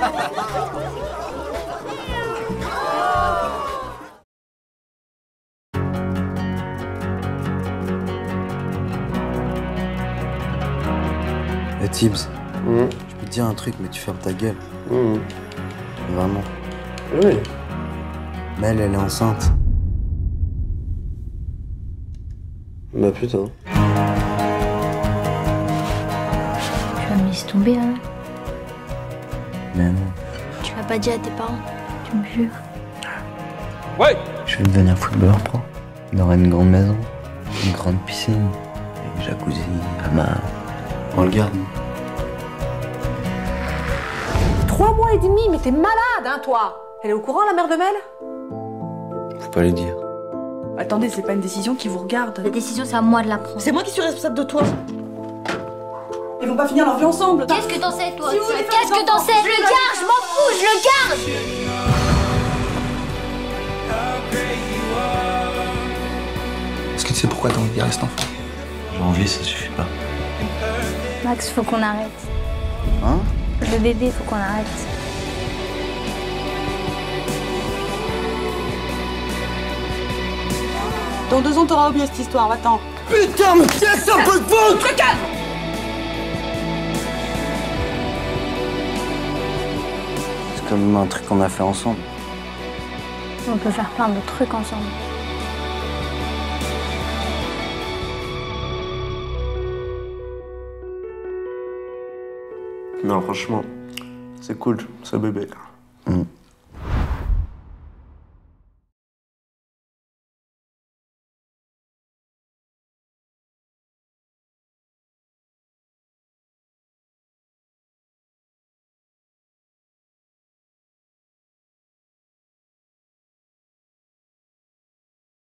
Eh Tibbs, je peux te dire un truc, mais tu fermes ta gueule. Vraiment. Oui. Mais elle est enceinte. Bah putain. Tu vas me laisser tomber, hein? Mais non. Tu l'as pas dit à tes parents? Tu me jures? Ouais. Je vais devenir footballeur pro. Il aura une grande maison, une grande piscine, un jacuzzi, hammam. On le garde. 3 mois et demi, mais t'es malade, hein, toi? Elle est au courant, la mère de Mel? Faut pas lui dire. Attendez, c'est pas une décision qui vous regarde. La décision, c'est à moi de la prendre. C'est moi qui suis responsable de toi. Ils vont pas finir leur vie ensemble. Qu'est-ce que t'en sais, toi? Si vous voulez faire Qu'est-ce que t'en sais? Je le garde, je m'en fous, je le garde! Est-ce que tu sais pourquoi t'as envie de garder cet enfant? J'ai envie, ça suffit pas. Max, faut qu'on arrête. Hein? Le bébé, faut qu'on arrête. Dans 2 ans, t'auras oublié cette histoire, va-t'en. Putain, mais qu'est-ce que ça peut te foutre? Te calme! C'est comme un truc qu'on a fait ensemble. On peut faire plein de trucs ensemble. Non, franchement, c'est cool, ce bébé.